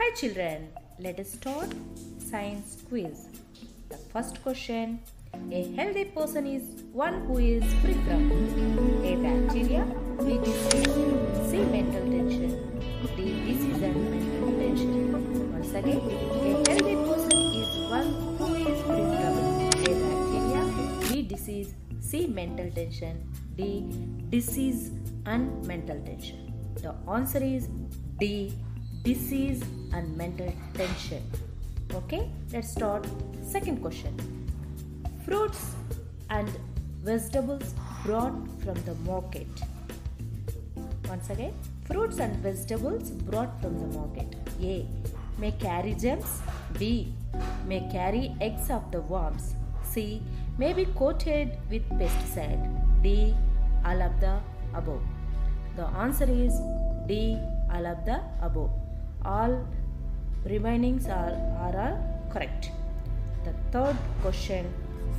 Hi children, let us start science quiz. The first question, a healthy person is one who is free from A. Bacteria, B. Disease, C. Mental tension, D. Disease and mental tension. Once again, a healthy person is one who is free from A. Bacteria, B. Disease, C. Mental tension, D. Disease and mental tension. The answer is D. Disease and mental tension. Okay, let's start second question. Fruits and vegetables brought from the market. Once again, fruits and vegetables brought from the market. A. May carry germs. B. May carry eggs of the worms. C. May be coated with pesticide. D. All of the above. The answer is D. All of the above. All remainings are all correct. The third question.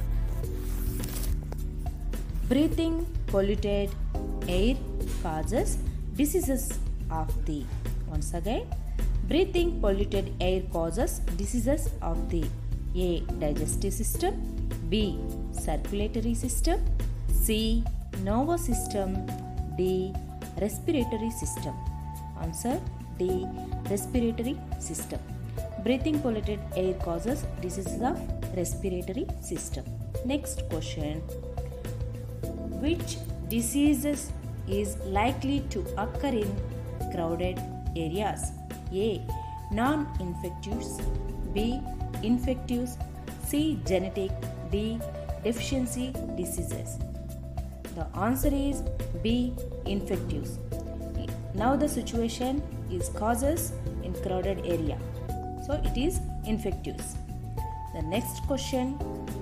Breathing polluted air causes diseases of the. Once again, breathing polluted air causes diseases of the A. Digestive system, B. Circulatory system, C. Nervous system, D. Respiratory system. Answer D. Respiratory system. Breathing polluted air causes diseases of respiratory system. Next question. Which diseases is likely to occur in crowded areas? A. Non-infectious, B. Infectious, C. Genetic, D. Deficiency diseases. The answer is B. Infectious. Now the situation is causes in crowded area. So it is infectious. The next question.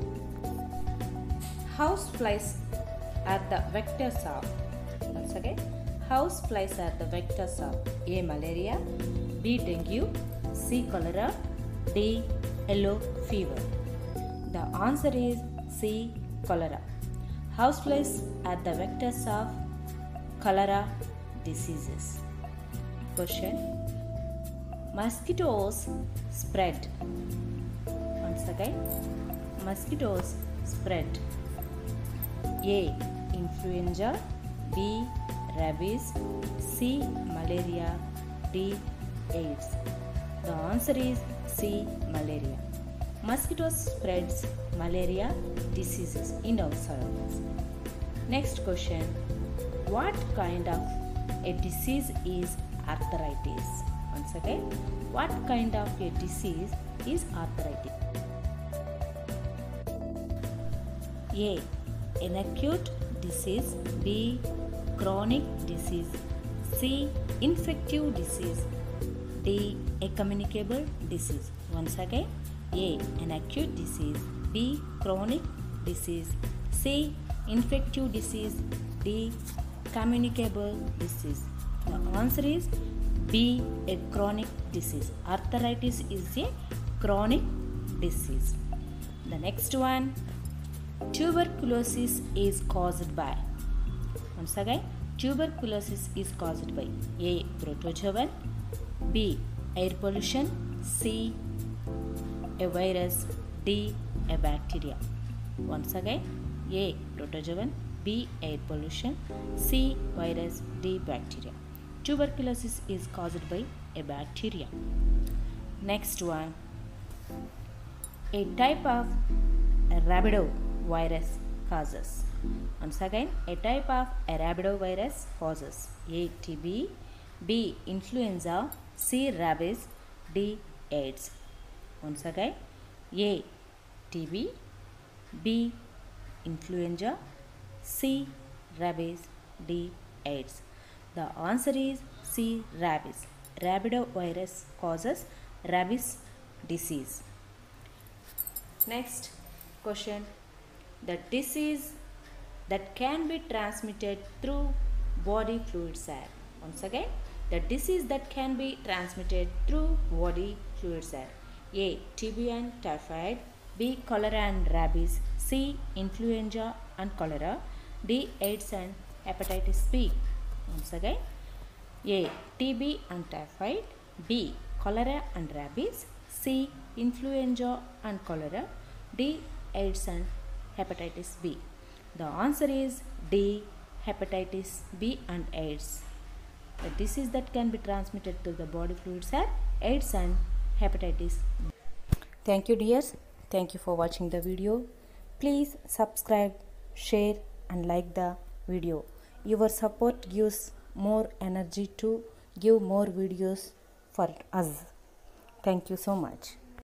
House flies are the vectors of. Once again, house flies are the vectors of A. Malaria, B. Dengue, C. Cholera, D. Yellow fever. The answer is C. Cholera. Houseflies are the vectors of cholera diseases. Question. Mosquitoes spread. Once again, mosquitoes spread. A. Influenza, B. Rabies, C. Malaria, D. AIDS. The answer is C. Malaria. Mosquitoes spreads malaria diseases in our surroundings. Next question. What kind of a disease is arthritis? Once again, what kind of a disease is arthritis? A. An acute disease, B. Chronic disease, C. Infective disease, D. A communicable disease. Once again, A. An acute disease, B. Chronic disease, C. Infective disease, D. Communicable disease. The answer is B. A chronic disease. Arthritis is a chronic disease. The next one. Tuberculosis is caused by. Once again, tuberculosis is caused by A. Protozoan, B. Air pollution, C. A virus, D. A bacteria. Once again, A. Protozoan, B. Air pollution, C. Virus, D. Bacteria. Tuberculosis is caused by a bacteria. Next one. A type of rabidovirus causes. Once again, a type of rabidovirus causes A. TB, B. Influenza, C. Rabies, D. AIDS. Once again, A. TB, B. Influenza, C. Rabies, D. AIDS. The answer is C. Rabies. Rabidovirus causes rabies disease. Next question. The disease that can be transmitted through body fluids are. Once again, the disease that can be transmitted through body fluids are A. TB and typhoid, B. Cholera and rabies, C. Influenza and cholera, D. AIDS and hepatitis B. Once again, A. TB and typhoid, B. cholera and rabies, C. influenza and cholera, D. AIDS and hepatitis B. The answer is D. hepatitis B and AIDS. The disease that can be transmitted to the body fluids are AIDS and hepatitis B. Thank you dears. Thank you for watching the video. Please subscribe, share and like the video. Your support gives more energy to give more videos for us. Thank you so much.